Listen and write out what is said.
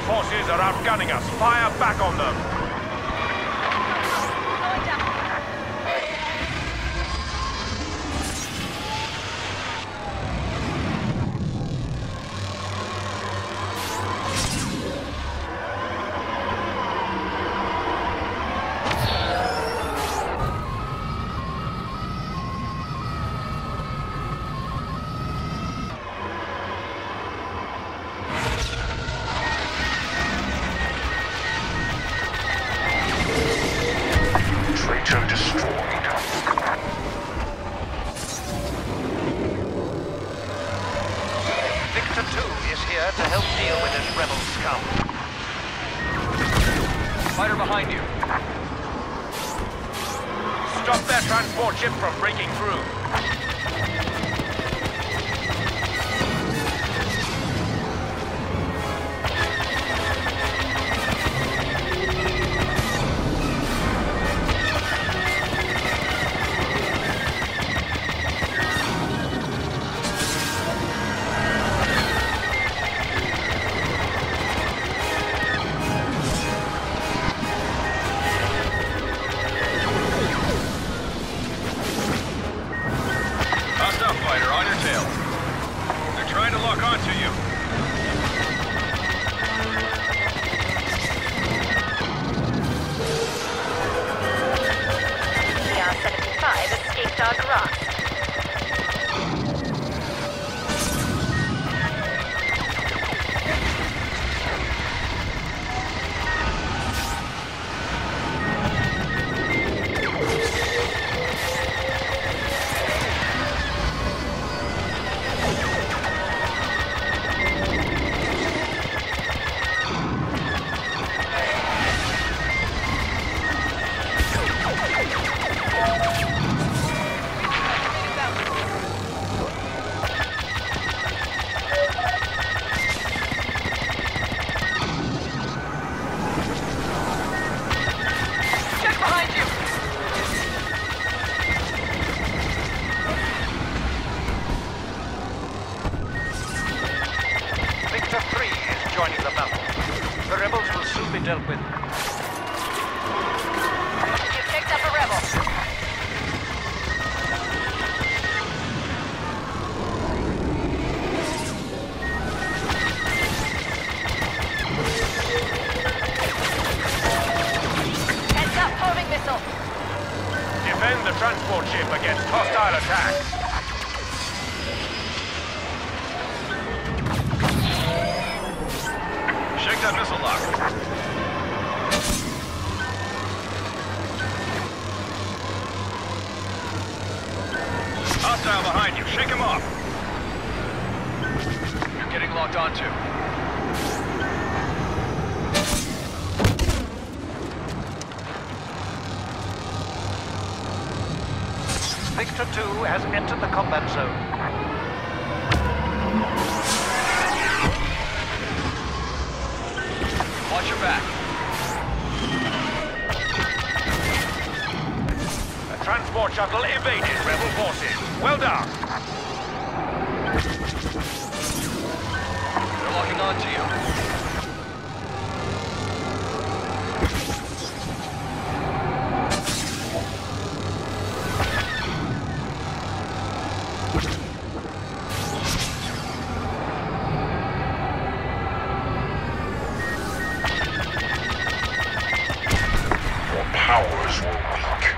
forces are outgunning us. Fire back on them. To help deal with this rebel scum. Fighter behind you. Stop their transport ship from breaking through. Dealt with. You picked up a rebel. Heads up, homing missile. Defend the transport ship against hostile attacks. Shake that missile lock. Hostile behind you. Shake him off. You're getting locked onto. Victor 2 has entered the combat zone. Watch your back. A transport shuttle evaded rebel forces. Well done. They're locking onto you. Your powers were weak.